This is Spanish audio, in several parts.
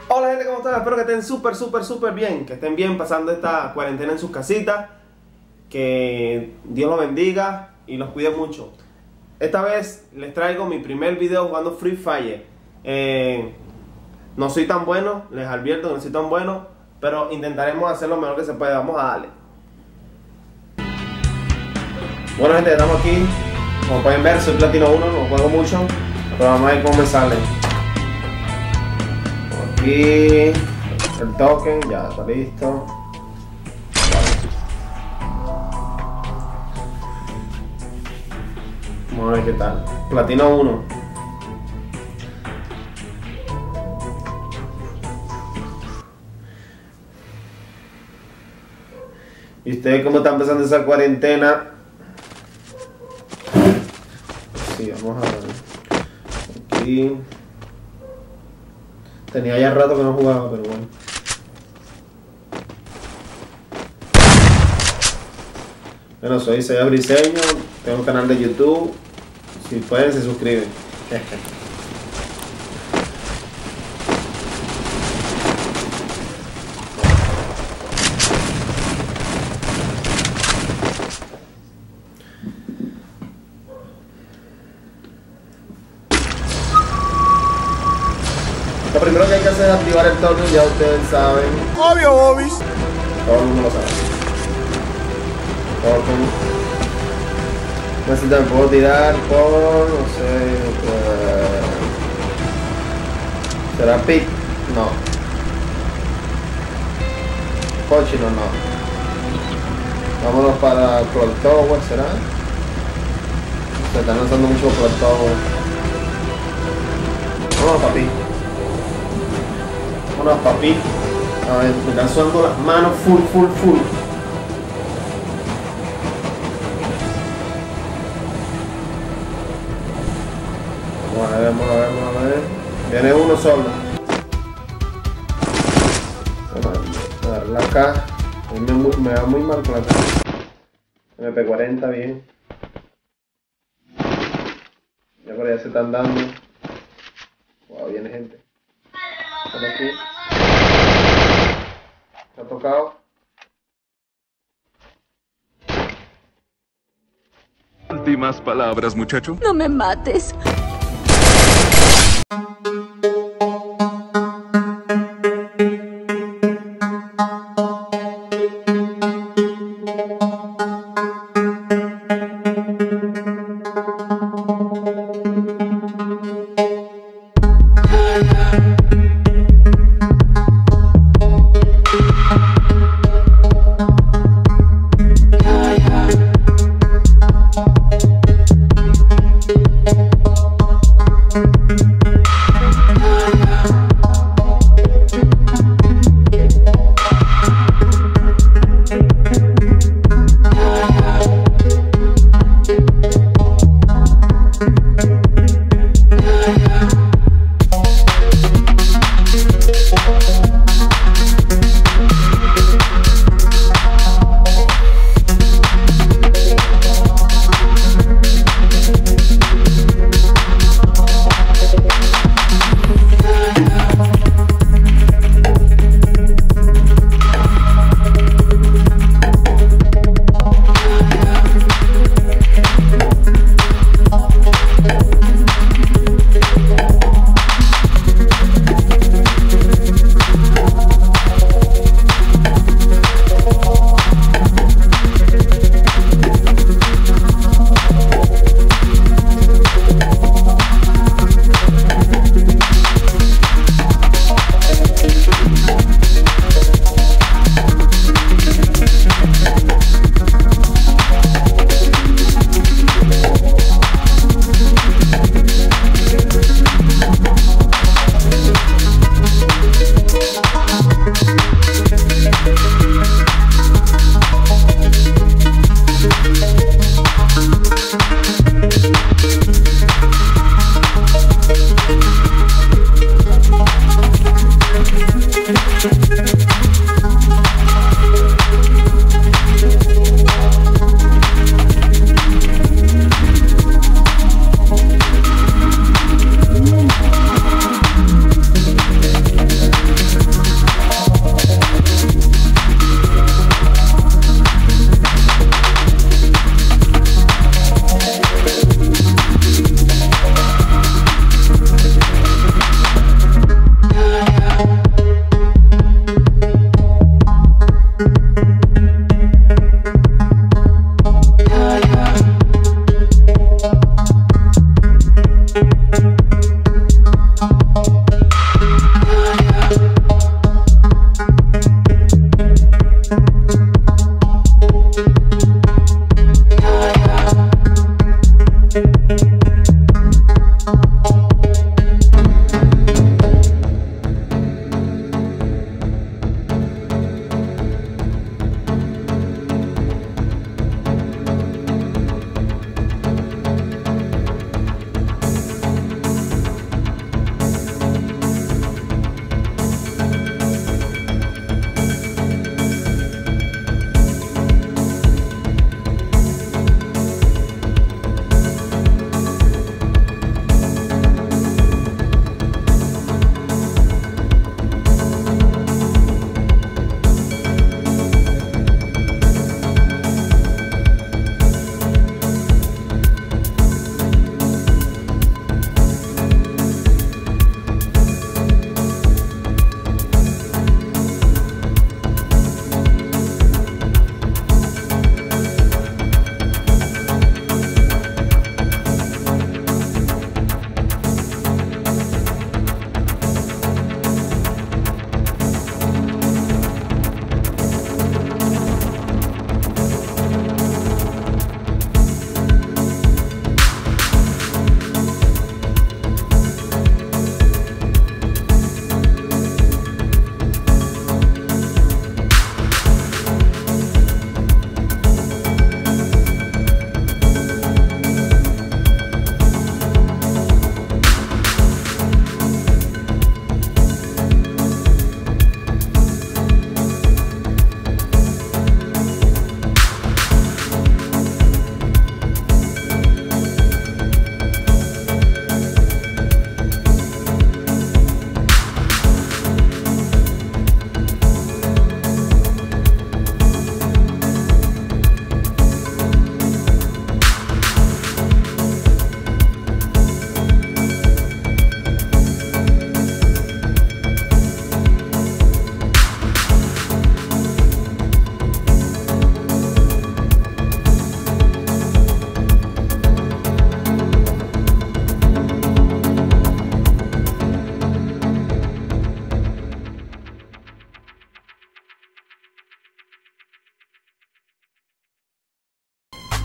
Hola gente, ¿cómo están? Espero que estén súper bien, que estén bien pasando esta cuarentena en sus casitas, que Dios los bendiga y los cuide mucho. Esta vez les traigo mi primer video jugando Free Fire. No soy tan bueno, les advierto que no soy tan bueno, pero intentaremos hacer lo mejor que se pueda. Vamos a darle. Bueno gente, estamos aquí. Como pueden ver, soy Platino 1, no juego mucho, pero vamos a ver cómo me sale. Aquí el token ya está listo. Vamos a ver qué tal. Platino 1. ¿Y ustedes cómo están empezando esa cuarentena? Sí, vamos a ver. Aquí. Tenía ya rato que no jugaba, pero bueno. Bueno, soy Seba Briseño, tengo un canal de YouTube. Si pueden, se suscriben. Lo primero que hay que hacer es activar el token, ya ustedes saben. Obvio, Bobis. Todo el mundo lo sabe. Token. No sé si te puedo tirar por, no sé, ¿será pick? No. Cochino, no. Vámonos para Clock Tower, ¿será? Se están lanzando mucho Clock Tower. Vámonos, papi. Vámonos, papi. A ver, me están sudando las manos full. Vamos a ver. Viene uno solo. Vamos a darle acá. Me va muy mal con la cara. MP40 bien. Ya por allá se están dando. Wow, viene gente. Están aquí. Se ha tocado. Últimas palabras, muchacho. No me mates.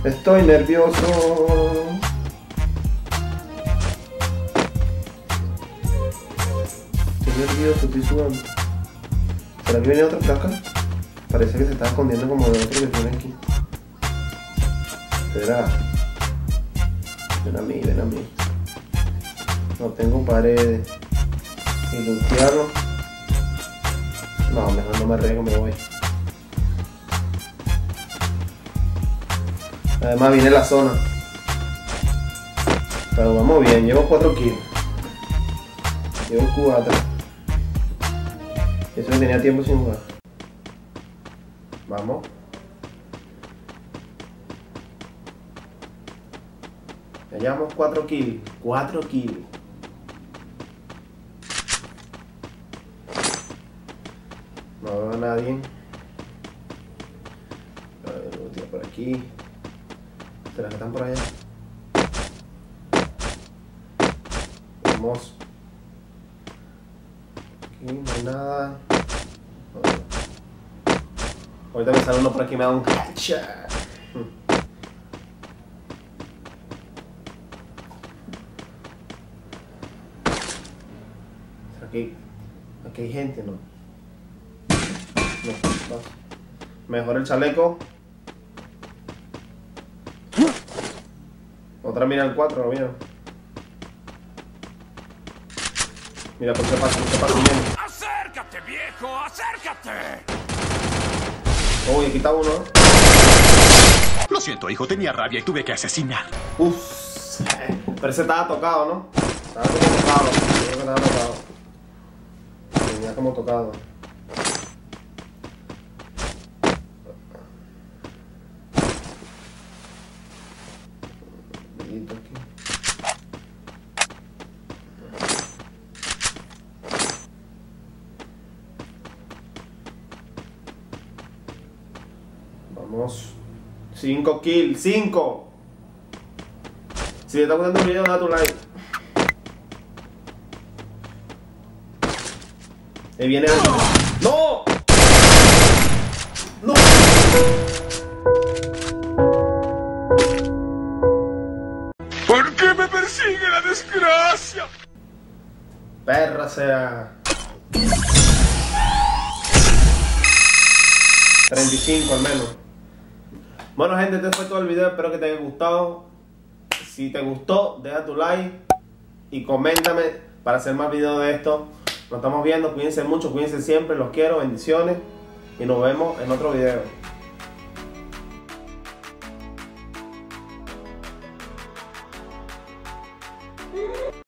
Estoy nervioso. Estoy nervioso, estoy sudando. ¿Será que viene otra placa? Parece que se está escondiendo como de otro que tiene aquí. ¿Será? Ven a mí, ven a mí. No tengo paredes. Y lutearlo. No, mejor no me arriesgo, me voy. Además viene la zona. Pero vamos bien, llevo 4 kills. Llevo 4. Eso que tenía tiempo sin jugar. Vamos. Ya llevamos 4 kills. 4 kills. No veo a nadie. A ver, un tío por aquí. ¿Será que están por allá? Vamos. Aquí no hay nada. Ahorita me sale uno por aquí y me da un headshot. Aquí hay gente, ¿no? No, pasa. Mejor el chaleco. Otra mira el 4, ¿no? Mira. Mira, por qué pasa, viene. ¡Acércate, viejo! ¡Acércate! Uy, aquí está uno. Lo siento, hijo, tenía rabia y tuve que asesinar. Uff. Pero ese estaba tocado, ¿no? Estaba como tocado. Creo que estaba tocado. Tenía como tocado. Vamos. 5 kills. 5. Si te está gustando el video, da tu like. Ahí viene alguien. ¡No! ¡No! ¿Por qué me persigue la desgracia? Perra sea. 35 al menos. Bueno, gente, este fue todo el video. Espero que te haya gustado. Si te gustó, deja tu like y coméntame para hacer más videos de esto. Nos estamos viendo. Cuídense mucho, cuídense siempre. Los quiero. Bendiciones. Y nos vemos en otro video.